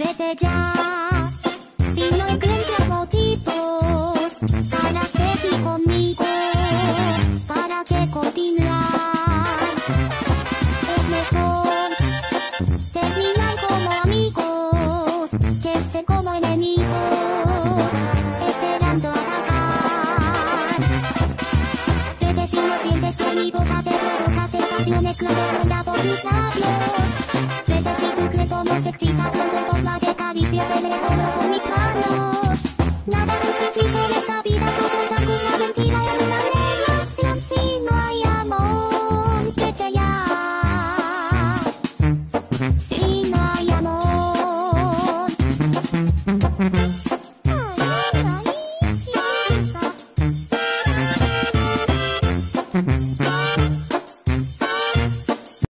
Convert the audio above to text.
Vete ya, si no encuentras motivos para seguir conmigo, para que continuar. Es mejor terminar como amigos que ser como enemigos, esperando atacar. Vete si no sientes que mi boca te provoca sensaciones que ronda por tus labios. Vete si tu cuerpo no se excita tanto con la de caricias de lejos.